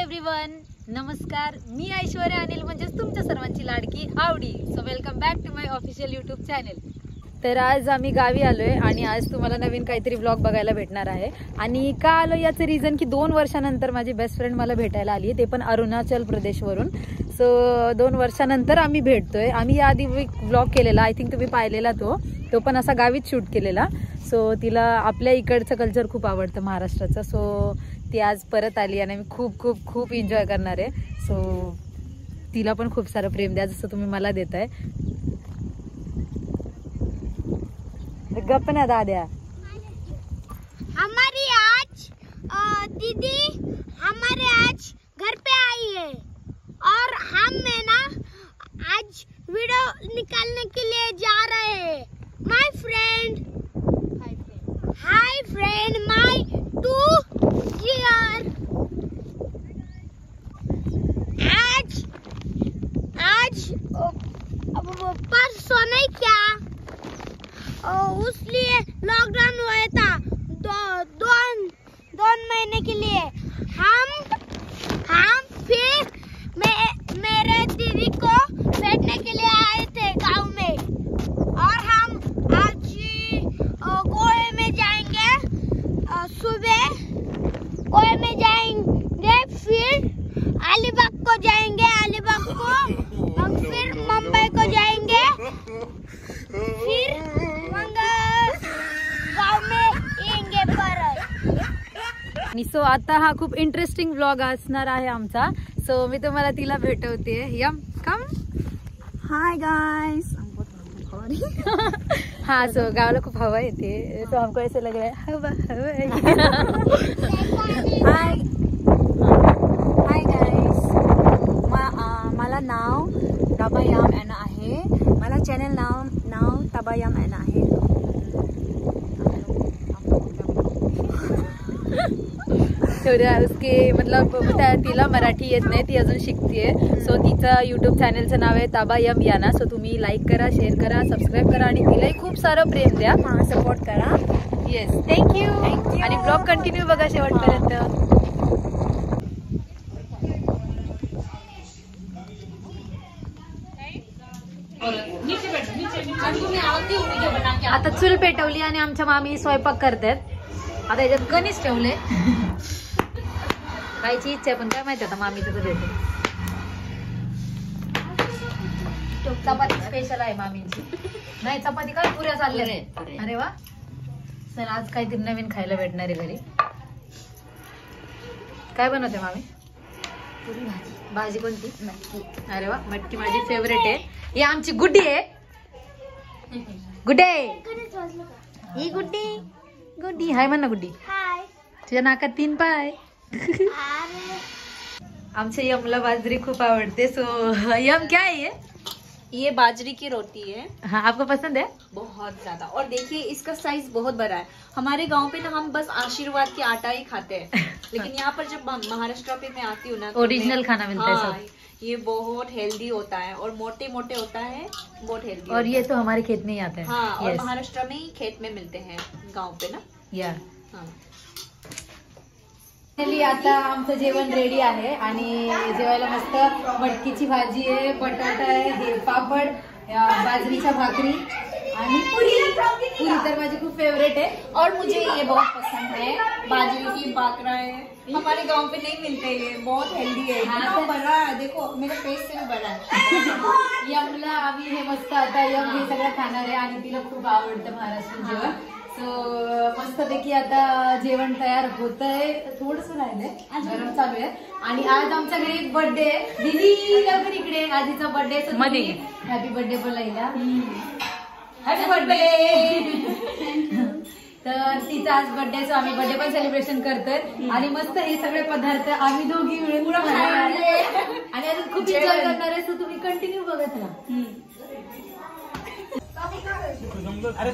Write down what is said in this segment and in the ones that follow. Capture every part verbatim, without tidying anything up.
Everyone, नमस्कार. मी ऐश्वर्या अनिल, म्हणजेच तुमच्या सर्वांची लाडकी Avadi. So welcome back to my official YouTube channel. तर आज आम्ही गावी आलोय आणि आज तुम्हाला नवीन काहीतरी ब्लॉग बघायला भेटणार आहे. आणि का आलो याचं रिझन की दोन वर्षानंतर माझी बेस्ट फ्रेंड मला भेटायला आली, ते पण अरुणाचल प्रदेशवरून. सो दोन वर्षानंतर आम्ही भेटतोय. आम्ही याआधी ब्लॉग केलेला, आय थिंक तुम्ही पाहिलेला, तो तो पण असा गावीच शूट केलेला. सो तिला आपल्या इकडचं कल्चर खूप आवडतं, महाराष्ट्राचं. सो ती आज परत आली आणि मी खूप खूप खूप एन्जॉय करणार आहे. सो तिला पण खूप सारं प्रेम द्या जसं तुम्ही मला देताय. गप्प ना दाद्या. हमारी आज दीदी हमारे आज घर पे आई है और हम है ना आज वीडियो निकालने के लिए जा रहे हैं. My friend hi friend my to here. आज आज परसों नहीं क्या उसलिए लॉकडाउन हुआ था दो दोन दोन महीने के लिए. हम हम फिर मैं मेरे दीदी को बैठने के लिए आए थे गांव में. और हम आज गोए में जाएंगे, सुबह गोए में जाएंगे, फिर अलीबाग को जाएंगे, अलीबाग को हम फिर मुंबई को जाएंगे, फिर सो आता हा खूप इंटरेस्टिंग व्लॉग असणार आहे आमचा. सो मी तुम्हाला तिला भेटवते. यम कम. Hi guys. हाँ, सो गावाला खूप हवा येते. सो हमको ऐसे लग रहा है हवा हवा. Hi hi guys. मला नाव तबायम एना आहे. मला चॅनल नाव नाव तबायम एना आहे. उसके मतलब तिला मराठी येत नाही, ती अजून शिकतेय. सो तिचं यूट्यूब चॅनलचं नाव आहे तबायम याना. सो तुम्ही लाईक करा, शेअर करा, सबस्क्राईब करा आणि तिलाही खूप सारं प्रेम द्या, सपोर्ट करा. Yes, thank you. आणि ब्लॉग कंटिन्यू बघा शेवटपर्यंत. आता चूल पेटवली आणि आमच्या मामी स्वयंपाक करतात. आता याच्यात कणीस ठेवले. खायची इच्छा आहे पण काय माहिती आता मामी तिथं देते. चपाती स्पेशल आहे मामींची. नाही चपाती काय पुऱ्या चालल्या. अरे वा. चल आज काहीतरी नवीन खायला भेटणार आहे घरी. काय बनवते मामी? पुरी भाजी. भाजी कोणती? मटकी. अरे वा, मटकी माझी फेवरेट आहे. ही आमची गुड्डी आहे. गुड्डे ही गुड्डी गुड्डी हाय म्हण ना. गुड्डी हाय. तुझ्या नाकात तीन पाय. आमच्या यमला बाजरी खूप आवडते. सो यम क्या है ये? ये बाजरी की रोटी है. हाँ, आपको पसंद है? बहुत ज्यादा. और देखिए इसका साइज बहुत बड़ा है. हमारे गांव पे ना हम बस आशीर्वाद के आटा ही खाते हैं, लेकिन यहाँ पर जब महाराष्ट्र पे मैं आती हूँ ना, ओरिजिनल खाना मिलता है सब. ये बहुत हेल्दी होता है और मोटे मोटे होता है, बहुत हेल्दी. और ये तो हमारे खेत में ही आता है. हाँ, और महाराष्ट्र में ही खेत में मिलते हैं, गाँव पे ना. या हाँ. आता आमचं जेवण रेडी आहे आणि जेवायला मस्त मटकीची भाजी आहे, बटाटा आहे, हे पापड, बाजरीच्या भाकरी आणि पुरी. पुरी तर माझी खूप फेवरेट है. और मुझे ये बहुत पसंद है. बाजरी की बाकरा है, हमारे गांव पे नहीं मिलते. ये बहुत हेल्दी है. हाँ, बड़ा है, देखो मेरे फेस से भी बड़ा है. यमला आम्ही हे मस्त आता यम हे सगळं खाणार आहे आणि तिला खूप आवडतं महाराष्ट्रीयन जेवण. सो मस्त पैकी आता जेवण तयार होत आहे. थोडस राहिलंय, गरम चालू आहे. आणि आज आमच्या घरी एक बर्थडे आहे. दीदी लवकर इकडे. आजीचा बर्थडे मध्ये. हॅपी बर्थडे बोलायला. Happy birthday. तर तिचा आज बर्थडे, सो आम्ही बर्थडे पण सेलिब्रेशन करतोय आणि मस्त हे सगळे पदार्थ आम्ही दोघी मिळून आणि अजून खूप एन्जॉय करणार आहे. सो तुम्ही कंटिन्यू बघत राहा. अरे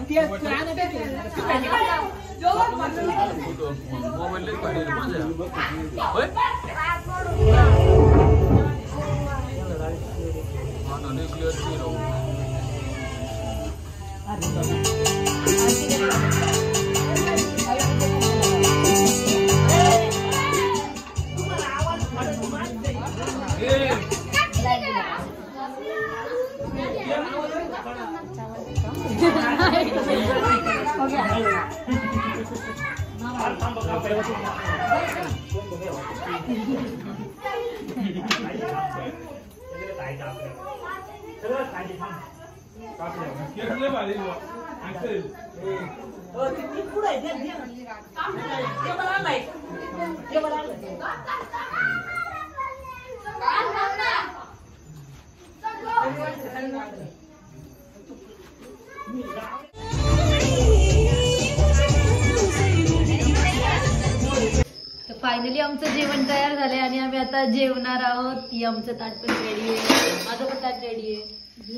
फायनली आमचं जेवण तयार झालंय आणि आम्ही आता जेवणार आहोत. ही आमचं ताट पण रेडी आहे, माझं पण ताट रेडी आहे.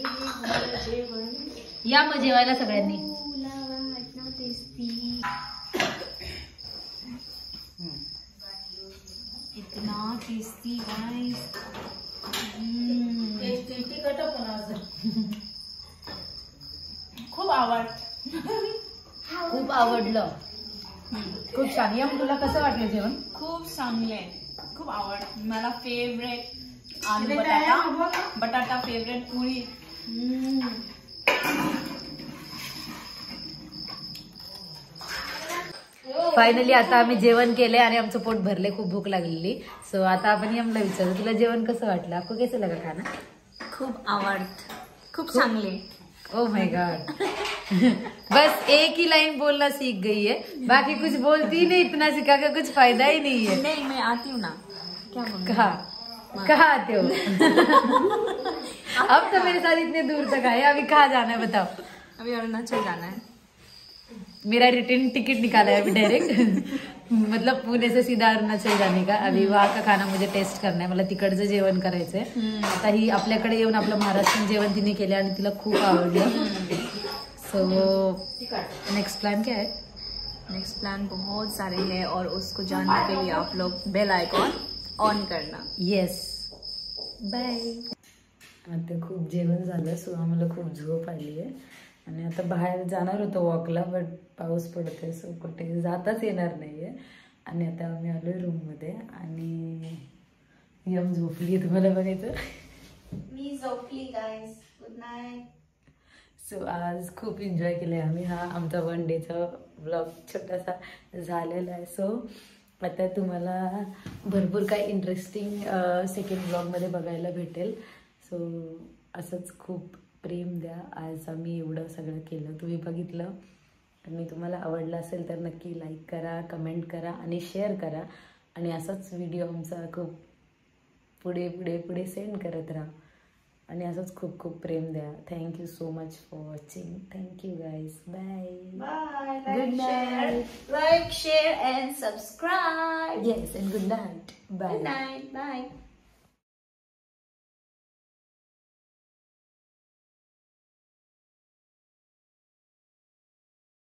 या मग जेवायला सगळ्यांनी. इतना टेस्टी गाइस. खूप आवड खूप आवडलं. खूप छान. या तुला कसं वाटलं जेवण? खूप चांगले, खूप आवड. मला फेवरेट आलू बटाटा, बटाटा फेवरेट पोळी. फायनली आता आम्ही जेवण केले आणि आमचं पोट भरले, खूप भूक लागलेली. सो आता आपण यमला विचारू, तुला जेवण कसं वाटलं? आपको कैसे लगा खाना? खूप आवड, खूप चांगले. Oh my God. बस एक ही लाइन बोलना सीख गई है, बाकी कुछ बोलती नहीं. इतना सिखा का कुछ फायदा ही नहीं है. नहीं, मैं आती हूँ ना. क्या कहा कहाँ आते हो? अब तो मेरे साथ इतने दूर तक आए, अभी कहाँ जाना है बताओ? अभी अरुणाचल जाना है. मेरा रिटर्न टिकट निकाला है अभी डायरेक्ट. मतलब पुणे से सीधा अरुणाचल जाने का. अभी वहाँ का खाना मुझे टेस्ट करना है, मला तिकडचं जेवण करायचंय. आता ही आपल्याकडे येऊन आपलं महाराष्ट्रीयन जेवण तिने केलं आणि तिला खूप आवडलं. सो नेक्स्ट प्लान क्या है? नेक्स्ट प्लान बहुत सारे हैं और उसको जानने के लिए आप लोग बेल आइकॉन ऑन करना. येस. बाय. आता खूप जेवण झालं, सो आम्हाला खूप झोप आली आहे आणि आता बाहेर जाणार होतो वॉकला, बट पाऊस पडतोय सो कुठे जाताच येणार नाहीये. आणि आता आम्ही आलोय रूममध्ये आणि यम झोपली. तुम्हाला बघायचं? मी झोपली गाइस. Good night. सो आज खूप एन्जॉय केलं आम्ही. हा आमचा वन डेचा ब्लॉग छोटासा झालेला आहे. सो आता तुम्हाला भरपूर काही इंटरेस्टिंग सेकंड ब्लॉगमध्ये बघायला भेटेल. सो असंच खूप प्रेम द्या. आज आम्ही एवढं सगळं केलं, तुम्ही बघितलं आणि तुम्हाला आवडलं असेल तर नक्की लाईक करा, कमेंट करा आणि शेअर करा. आणि असाच व्हिडिओ आमचा खूप पुढे पुढे पुढे सेंड करत राहा आणि असंच खूप खूप प्रेम द्या. Thank you so much for watching. Thank you guys. Bye bye. Good night. Like, share and subscribe. Yes and good night. Bye. Good night. Bye.